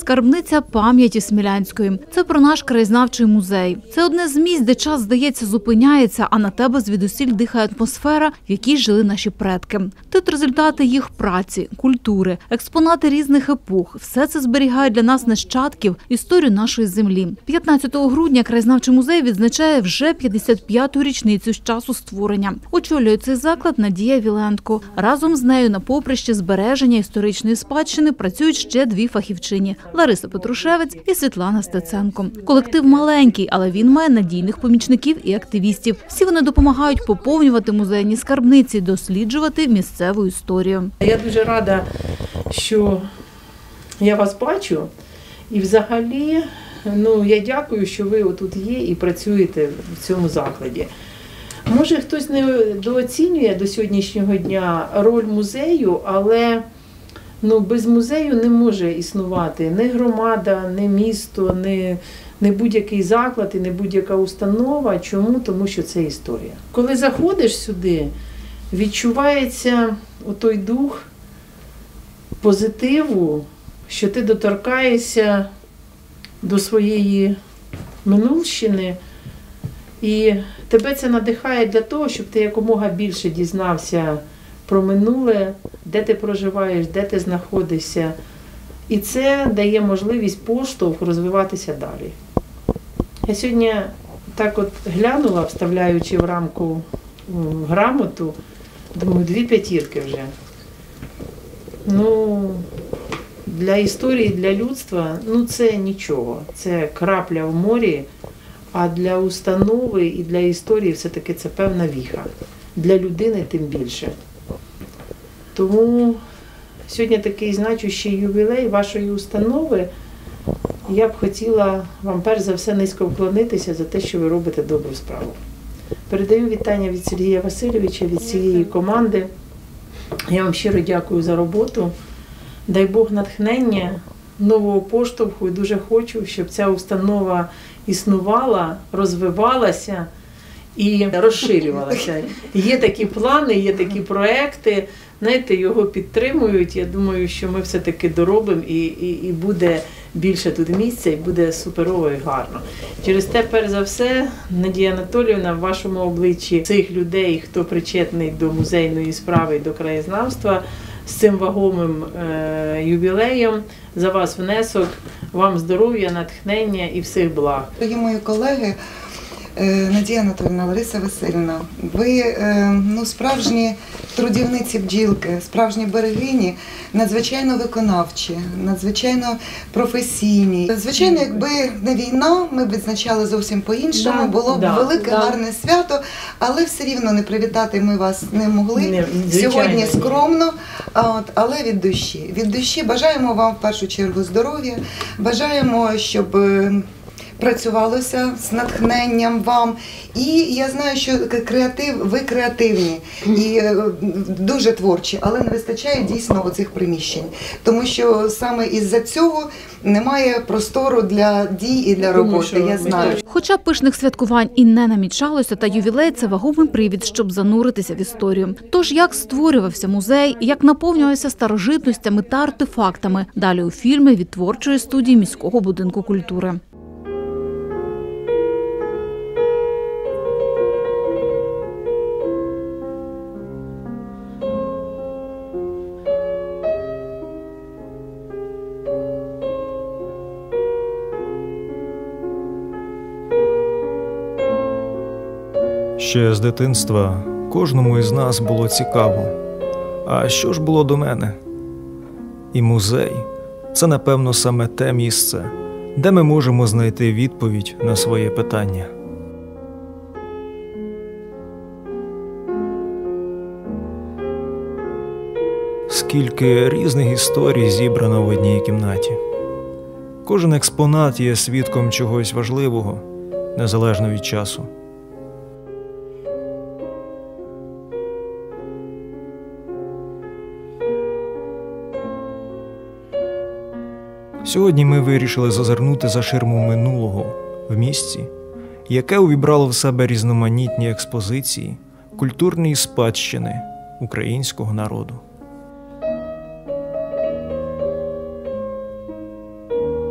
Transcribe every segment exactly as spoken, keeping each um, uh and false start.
Скарбниця пам'яті Смілянської. Це про наш краєзнавчий музей. Це одне з місць, де час, здається, зупиняється, а на тебе звідусіль дихає атмосфера, в якій жили наші предки. Тут результати їх праці, культури, експонати різних епох. Все це зберігає для нас нащадків історію нашої землі. п'ятнадцятого грудня краєзнавчий музей відзначає вже п'ятдесят п'яту річницю з часу створення. Очолює цей заклад Надія Віленко. Разом з нею на поприщі збереження історичної спадщини працюють ще дві фахівчині – Лариса Петрушевець і Світлана Стеценко. Колектив маленький, але він має надійних помічників і активістів. Всі вони допомагають поповнювати музейні скарбниці, досліджувати місцеву історію. Я дуже рада, що я вас бачу. І взагалі, ну, я дякую, що ви отут є і працюєте в цьому закладі. Може, хтось недооцінює до сьогоднішнього дня роль музею, але ну, без музею не може існувати ні громада, ні місто, ні, ні будь-який заклад і ні будь-яка установа. Чому? Тому що це історія. Коли заходиш сюди, відчувається отой дух позитиву, що ти доторкаєшся до своєї минулщини, і тебе це надихає для того, щоб ти якомога більше дізнався про минуле, де ти проживаєш, де ти знаходишся. І це дає можливість поштовх розвиватися далі. Я сьогодні так от глянула, вставляючи в рамку грамоту, думаю, дві п'ятірки вже. Ну, для історії, для людства, ну це нічого, це крапля в морі, а для установи і для історії все-таки це певна віха. Для людини тим більше. Тому сьогодні такий значущий ювілей вашої установи. Я б хотіла вам перш за все низько вклонитися за те, що ви робите добру справу. Передаю вітання від Сергія Васильовича, від цієї команди. Я вам щиро дякую за роботу. Дай Бог натхнення, нового поштовху, і дуже хочу, щоб ця установа існувала, розвивалася і розширювалася. Є такі плани, є такі проекти, знаєте, його підтримують. Я думаю, що ми все-таки доробимо і, і, і буде більше тут місця, і буде суперово і гарно. Через те, перш за все, Надія Анатоліївна, в вашому обличчі цих людей, хто причетний до музейної справи і до краєзнавства, з цим вагомим е, ювілеєм, за вас внесок, вам здоров'я, натхнення і всіх благ. Дорогі мої колеги, Надія Анатоліївна, Лариса Васильівна, ви ну, справжні трудівниці бджілки, справжні берегині, надзвичайно виконавчі, надзвичайно професійні. Звичайно, якби не війна, ми б відзначали зовсім по-іншому, да, було б да, велике, да. гарне свято, але все рівно не привітати ми вас не могли. Не, Сьогодні скромно, от, але від душі. Від душі бажаємо вам в першу чергу здоров'я, бажаємо, щоб працювалося з натхненням вам. І я знаю, що креатив, ви креативні і дуже творчі, але не вистачає дійсно оцих приміщень. Тому що саме із-за цього немає простору для дій і для роботи, я знаю. Хоча пишних святкувань і не намічалося, та ювілей – це вагомий привід, щоб зануритися в історію. Тож, як створювався музей, як наповнювався старожитностями та артефактами, далі у фільмі від творчої студії міського будинку культури. Ще з дитинства кожному із нас було цікаво, а що ж було до мене? І музей – це, напевно, саме те місце, де ми можемо знайти відповідь на своє питання. Скільки різних історій зібрано в одній кімнаті. Кожен експонат є свідком чогось важливого, незалежно від часу. Сьогодні ми вирішили зазирнути за ширму минулого в місці, яке увібрало в себе різноманітні експозиції культурної спадщини українського народу.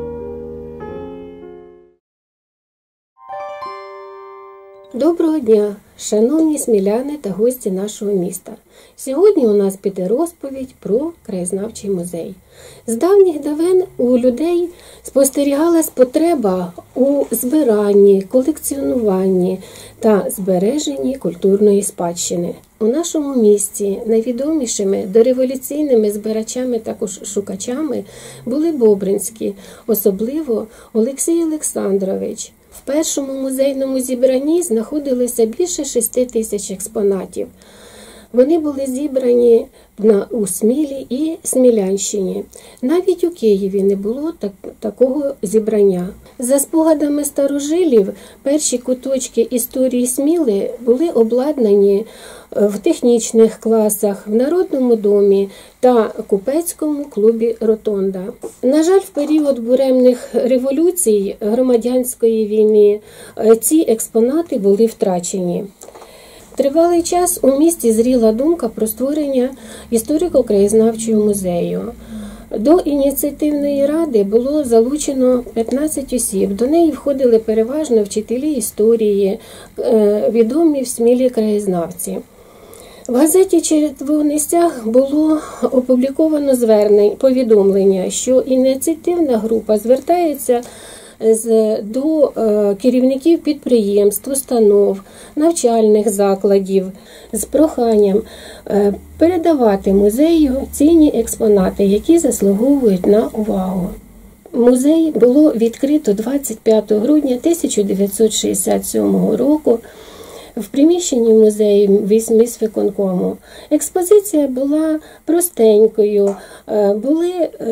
Доброго дня, шановні сміляни та гості нашого міста. Сьогодні у нас піде розповідь про краєзнавчий музей. З давніх давен у людей спостерігалась потреба у збиранні, колекціонуванні та збереженні культурної спадщини. У нашому місті найвідомішими дореволюційними збирачами та шукачами були бобринські, особливо Олексій Олександрович. В першому музейному зібранні знаходилося більше шести тисяч експонатів. Вони були зібрані на, у Смілі і Смілянщині. Навіть у Києві не було так, такого зібрання. За спогадами старожилів, перші куточки історії Сміли були обладнані в технічних класах, в Народному домі та купецькому клубі «Ротонда». На жаль, в період буремних революцій, громадянської війни, ці експонати були втрачені. Тривалий час у місті зріла думка про створення історико-краєзнавчого музею. До ініціативної ради було залучено п'ятнадцять осіб. До неї входили переважно вчителі історії, відомі в Смілі краєзнавці. В газеті «Червоний стяг» було опубліковано звернення, повідомлення, що ініціативна група звертається до керівників підприємств, установ, навчальних закладів з проханням передавати музею цінні експонати, які заслуговують на увагу. Музей було відкрито двадцять п'ятого грудня тисяча дев'ятсот шістдесят сьомого року в приміщенні музею міськвиконкому. Експозиція була простенькою, були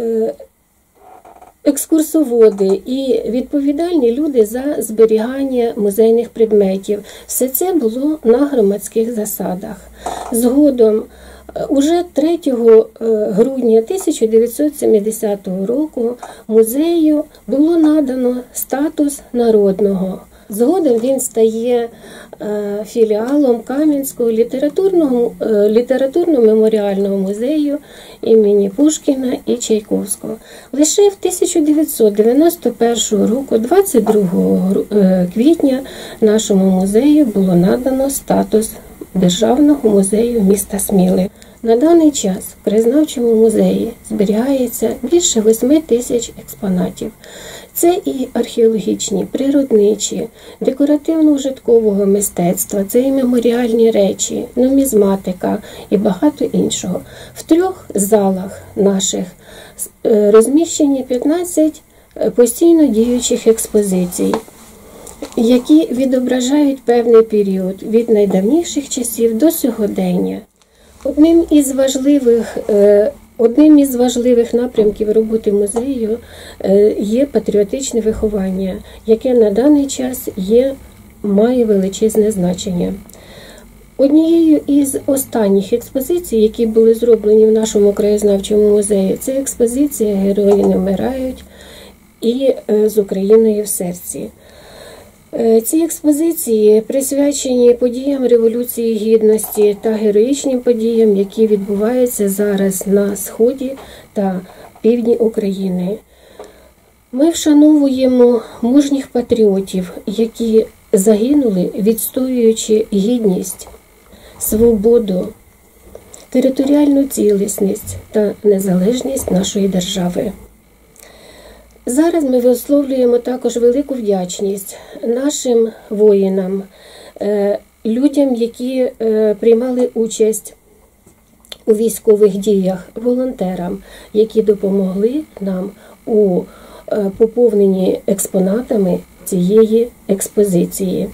екскурсоводи і відповідальні люди за зберігання музейних предметів. Все це було на громадських засадах. Згодом, уже третього грудня тисяча дев'ятсот сімдесятого року музею було надано статус народного. Згодом він стає філіалом Кам'янського літературного, літературно-меморіального музею імені Пушкіна і Чайковського. Лише в тисяча дев'ятсот дев'яносто першого року, двадцять другого квітня, нашому музею було надано статус Державного музею міста Сміли. На даний час в краєзнавчому музеї зберігається більше восьми тисяч експонатів. Це і археологічні, природничі, декоративно-ужиткового мистецтва, це і меморіальні речі, нумізматика і багато іншого. В трьох залах наших розміщені п'ятнадцять постійно діючих експозицій, які відображають певний період від найдавніших часів до сьогодення. Одним із важливих Одним із важливих напрямків роботи музею є патріотичне виховання, яке на даний час є, має величезне значення. Однією із останніх експозицій, які були зроблені в нашому краєзнавчому музеї, це експозиція «Герої не вмирають» і «З Україною в серці». Ці експозиції присвячені подіям Революції Гідності та героїчним подіям, які відбуваються зараз на сході та півдні України. Ми вшановуємо мужніх патріотів, які загинули, відстоюючи гідність, свободу, територіальну цілісність та незалежність нашої держави. Зараз ми висловлюємо також велику вдячність нашим воїнам, людям, які приймали участь у військових діях, волонтерам, які допомогли нам у поповненні експонатами цієї експозиції.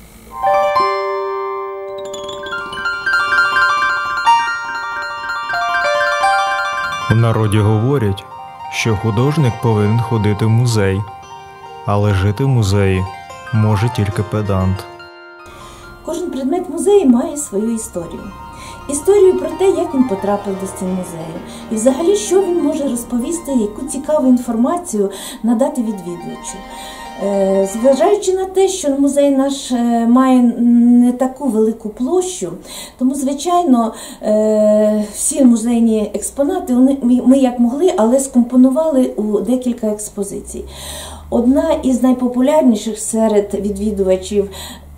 У народі говорять, що художник повинен ходити в музей, але жити в музеї може тільки педант. Кожен предмет музею має свою історію. Історію про те, як він потрапив до стін музею. І взагалі, що він може розповісти, яку цікаву інформацію надати відвідувачу. Зважаючи на те, що музей наш має не таку велику площу, тому, звичайно, всі музейні експонати ми як могли, але скомпонували у декілька експозицій. Одна із найпопулярніших серед відвідувачів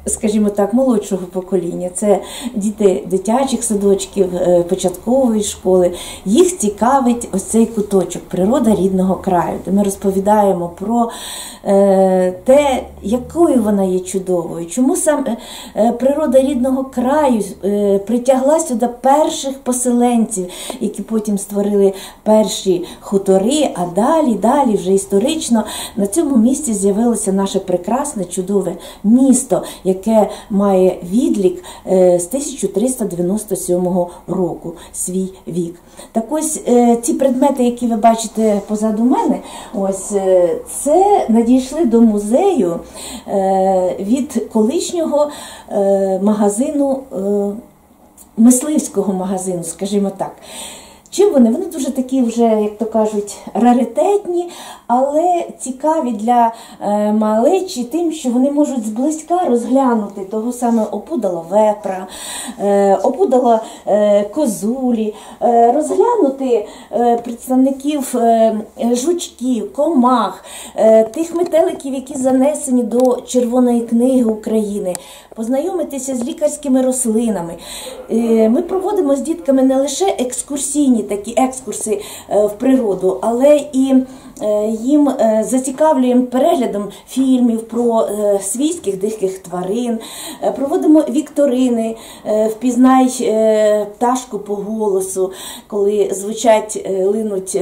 скажімо так, молодшого покоління. Це діти дитячих садочків, початкової школи. Їх цікавить ось цей куточок «Природа рідного краю», де ми розповідаємо про те, якою вона є чудовою, чому саме природа рідного краю притягла сюди перших поселенців, які потім створили перші хутори, а далі, далі вже історично на цьому місці з'явилося наше прекрасне, чудове місто, яке має відлік з тисяча триста дев'яносто сьомого року, свій вік. Так ось ці предмети, які ви бачите позаду мене, ось це надійшли до музею від колишнього магазину, мисливського магазину, скажімо так. Чим вони? Вони дуже такі вже, як то кажуть, раритетні, але цікаві для е, малечі тим, що вони можуть зблизька розглянути того саме опудала вепра, е, опудала е, козулі, е, розглянути е, представників е, жучків, комах, е, тих метеликів, які занесені до Червоної книги України, познайомитися з лікарськими рослинами. Е, ми проводимо з дітками не лише екскурсійні такі екскурси в природу, але і їм зацікавлюємо переглядом фільмів про свійських диких тварин, проводимо вікторини «Впізнай пташку по голосу», коли звучать, линуть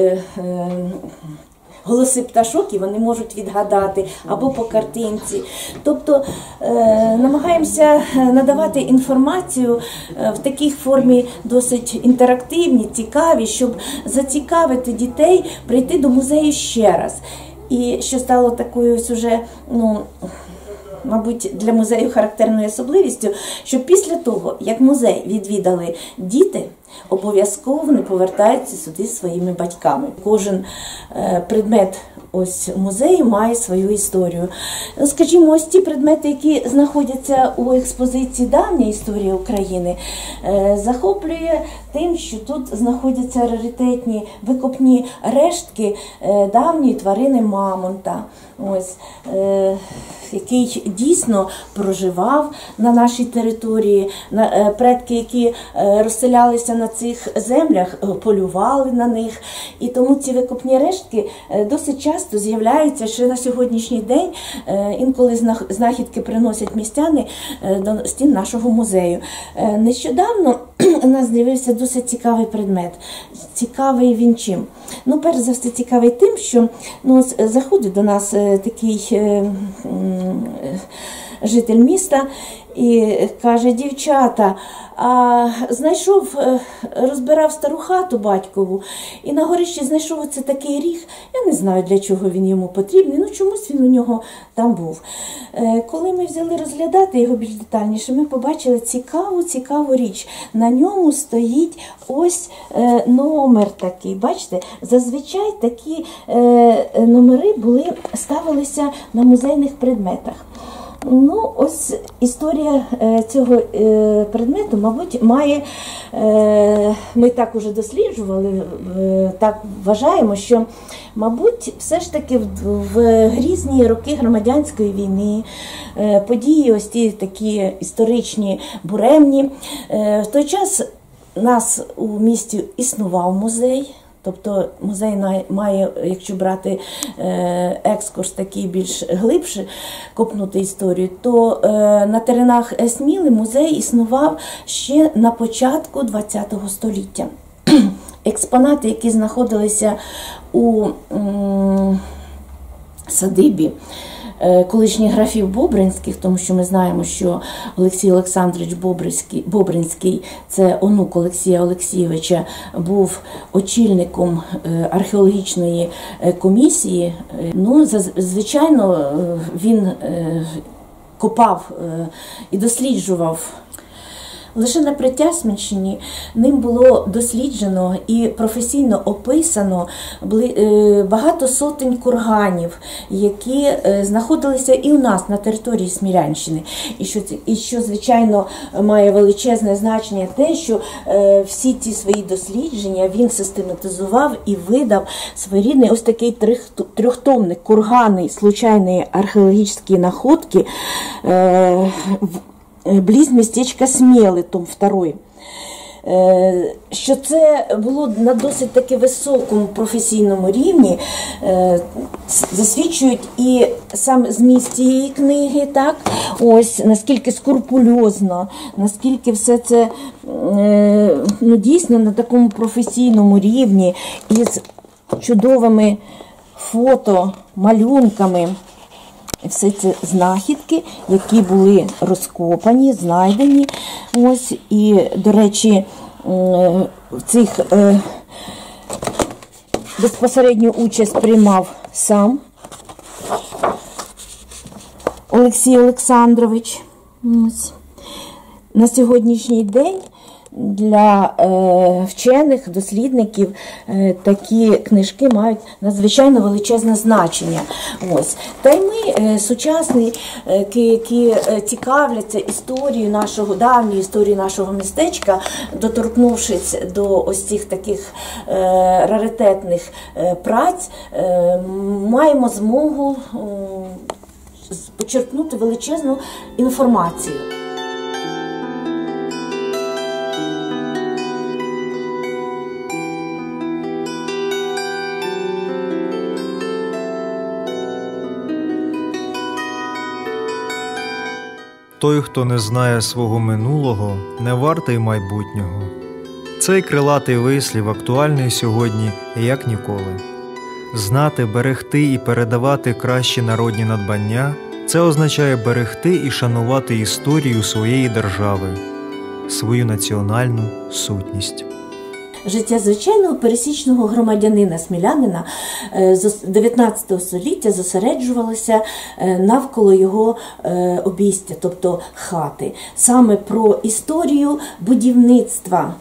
голоси пташок, і вони можуть відгадати, або по картинці. Тобто е, намагаємося надавати інформацію в такій формі досить інтерактивні, цікаві, щоб зацікавити дітей прийти до музею ще раз. І що стало такою ось уже, ну, мабуть, для музею характерною особливістю, що після того, як музей відвідали діти, обов'язково вони повертаються сюди зі своїми батьками. Кожен е, предмет ось музею має свою історію. Скажімо, ось ті предмети, які знаходяться у експозиції «Давня історія України», е, захоплює тим, що тут знаходяться раритетні викопні рештки е, давньої тварини мамонта, ось, е, який дійсно проживав на нашій території, на, е, предки, які е, розселялися на цих землях, полювали на них. І тому ці викопні рештки е, досить часто з'являються ще на сьогоднішній день. Е, інколи знахідки приносять містяни е, до стін нашого музею. Е, нещодавно у нас з'явився досить цікавий предмет. Цікавий він чим? Ну, перш за все, цікавий тим, що ну, заходить до нас е, такий е, е, житель міста і каже: дівчата, а знайшов, розбирав стару хату батькову, і на горищі знайшов оце такий ріг. Я не знаю, для чого він йому потрібний, ну чомусь він у нього там був. Коли ми взяли розглядати його більш детальніше, ми побачили цікаву, цікаву річ. На ньому стоїть ось номер такий. Бачите, зазвичай такі номери були, ставилися на музейних предметах. Ну, ось історія е, цього е, предмету, мабуть, має, е, ми так уже досліджували, е, так вважаємо, що, мабуть, все ж таки в, в грізні роки громадянської війни, е, події ось ті такі історичні, буремні, е, в той час у нас у місті існував музей. Тобто музей має, якщо брати екскурс такий більш глибше, копнути історію, то на теренах Сміли музей існував ще на початку ХХ століття. Експонати, які знаходилися у садибі колишніх графів Бобринських, тому що ми знаємо, що Олексій Олександрович Бобринський, Бобринський, це онук Олексія Олексійовича, був очільником археологічної комісії. Ну, звичайно, він копав і досліджував Лише на Притясмінщині ним було досліджено і професійно описано багато сотень курганів, які знаходилися і у нас на території Смілянщини. І що, і що, звичайно, має величезне значення те, що всі ці свої дослідження він систематизував і видав своєрідний ось такий трьохтомник «Кургани. Случайні археологічні находки» близ містечка Сміли, том другий. Що це було на досить таки високому професійному рівні, засвідчують і сам зміст цієї книги, так, ось наскільки скрупульозно, наскільки все це ну, дійсно на такому професійному рівні, із чудовими фото, малюнками. Все це знахідки, які були розкопані, знайдені. Ось, і, до речі, в цих е, безпосередню участь приймав сам Олексій Олександрович. Ось. На сьогоднішній день для е, вчених, дослідників е, такі книжки мають надзвичайно величезне значення. Ось. Та й ми, е, сучасні, е, які е, цікавляться історією нашого, давньої історії нашого містечка, доторкнувшись до ось цих таких е, раритетних е, праць, е, маємо змогу е, почерпнути величезну інформацію. Той, хто не знає свого минулого, не вартий майбутнього. Цей крилатий вислів актуальний сьогодні як ніколи. Знати, берегти і передавати кращі народні надбання – це означає берегти і шанувати історію своєї держави, свою національну сутність. Життя звичайного пересічного громадянина-смілянина з дев'ятнадцятого століття зосереджувалося навколо його обійстя, тобто хати. Саме про історію будівництва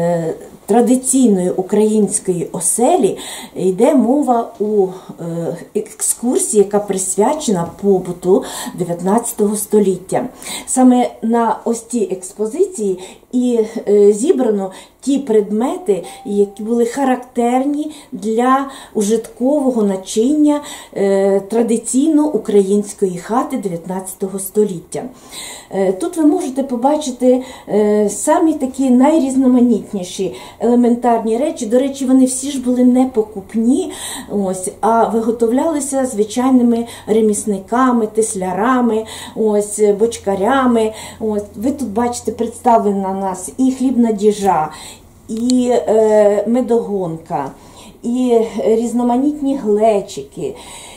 традиційної української оселі йде мова у екскурсії, яка присвячена побуту дев'ятнадцятого століття. Саме на ось цій експозиції і зібрано ті предмети, які були характерні для ужиткового начиння традиційно української хати дев'ятнадцятого століття. Тут ви можете побачити самі такі найрізноманітніші елементарні речі. До речі, вони всі ж були не покупні, ось, а виготовлялися звичайними ремісниками, теслярами, ось, бочкарями. Ось. Ви тут бачите, представлена у нас і хлібна діжа, і е, медогонка, і різноманітні глечики,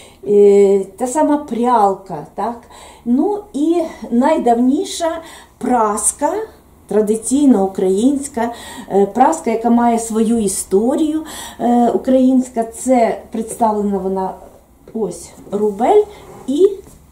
е, та сама прялка, так? Ну і найдавніша праска, традиційна українська праска, яка має свою історію українська. Це представлена вона ось рубель і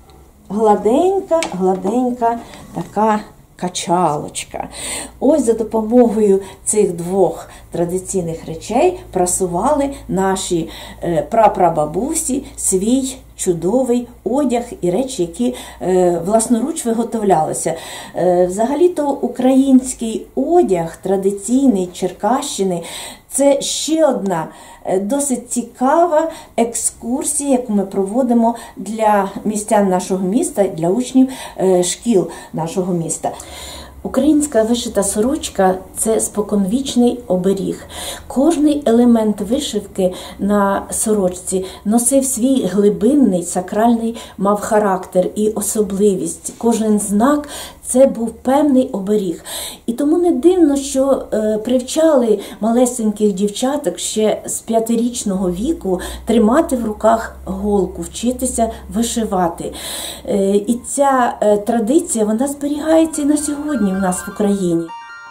гладенька, гладенька така качалочка. Ось за допомогою цих двох традиційних речей прасували наші прапрабабусі свій чудовий одяг і речі, які е, власноруч виготовлялися. Е, взагалі-то український одяг традиційний Черкащини – це ще одна е, досить цікава екскурсія, яку ми проводимо для містян нашого міста, для учнів е, шкіл нашого міста. Українська вишита сорочка – це споконвічний оберіг. Кожний елемент вишивки на сорочці носив свій глибинний, сакральний мав характер і особливість. Кожен знак – це був певний оберіг. І тому не дивно, що е, привчали малесеньких дівчаток ще з п'ятирічного віку тримати в руках голку, вчитися вишивати. Е, і ця е, традиція, вона зберігається і на сьогодні в нас в Україні.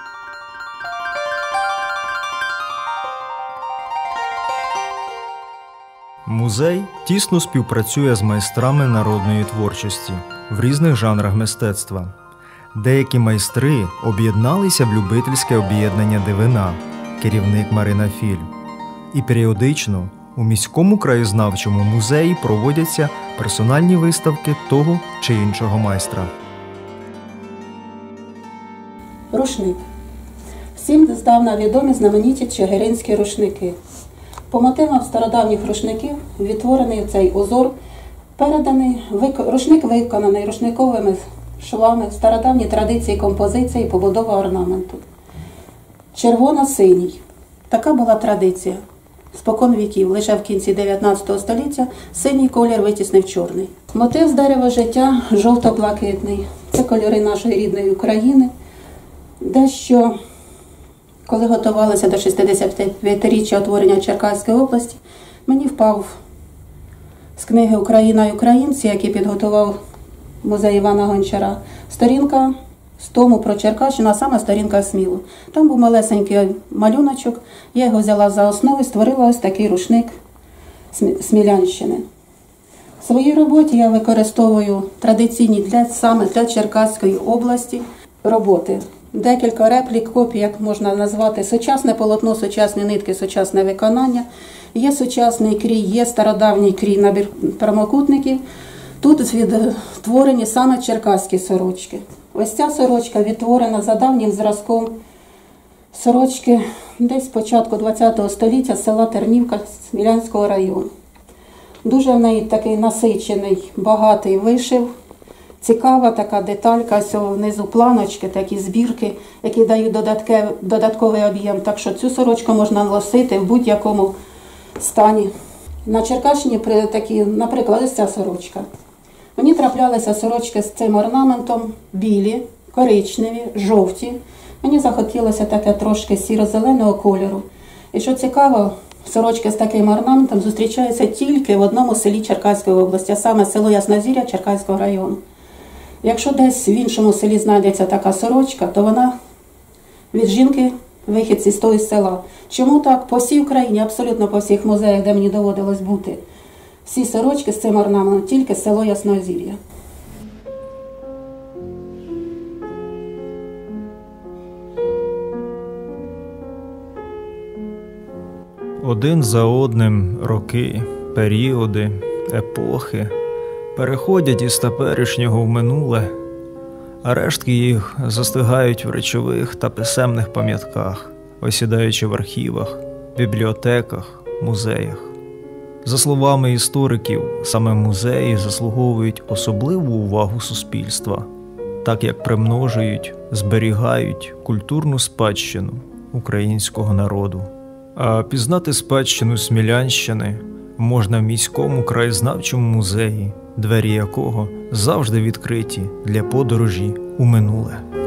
Музей тісно співпрацює з майстрами народної творчості в різних жанрах мистецтва. Деякі майстри об'єдналися в любительське об'єднання «Дивина», керівник Марина Філь. І періодично у міському краєзнавчому музеї проводяться персональні виставки того чи іншого майстра. Рушник. Всім здавна відомі знамениті чигиринські рушники. По мотивам стародавніх рушників відтворений цей узор, переданий, рушник виконаний рушниковими швами, стародавні традиції композиції і побудова орнаменту. Червоно-синій. Така була традиція. Спокон віків, лише в кінці дев'ятнадцятого століття синій колір витіснив чорний. Мотив з дерева життя жовто-блакитний. Це кольори нашої рідної України. Дещо, коли готувалися до шістдесятип'ятиріччя утворення Черкаської області, мені впав з книги «Україна і українці», який підготував музей Івана Гончара, сторінка з тому про Черкащину, а саме сторінка Смілу. Там був малесенький малюночок, я його взяла за основу і створила ось такий рушник Смілянщини. В своїй роботі я використовую традиційні для, саме для Черкаської області роботи. Декілька реплік, копій, як можна назвати, сучасне полотно, сучасні нитки, сучасне виконання. Є сучасний крій, є стародавній крій, набір прямокутників. Тут відтворені саме черкаські сорочки. Ось ця сорочка відтворена за давнім зразком сорочки десь з початку ХХ століття з села Тернівка Смілянського району. Дуже в неї такий насичений, багатий вишив. Цікава така деталька, ось внизу планочки, такі збірки, які дають додатковий об'єм. Так що цю сорочку можна носити в будь-якому стані. На Черкащині такі, наприклад, ось ця сорочка. Мені траплялися сорочки з цим орнаментом білі, коричневі, жовті. Мені захотілося таке трошки сіро-зеленого кольору. І що цікаво, сорочки з таким орнаментом зустрічаються тільки в одному селі Черкаської області, а саме село Яснозір'я Черкаського району. Якщо десь в іншому селі знайдеться така сорочка, то вона від жінки вихідці з того села. Чому так? По всій Україні, абсолютно по всіх музеях, де мені доводилось бути, всі сорочки з цим орнаментом, тільки село Яснозір'я. Один за одним роки, періоди, епохи переходять із теперішнього в минуле, а рештки їх застигають в речових та писемних пам'ятках, осідаючи в архівах, бібліотеках, музеях. За словами істориків, саме музеї заслуговують особливу увагу суспільства, так як примножують, зберігають культурну спадщину українського народу. А пізнати спадщину Смілянщини можна в міському краєзнавчому музеї, двері якого завжди відкриті для подорожі у минуле.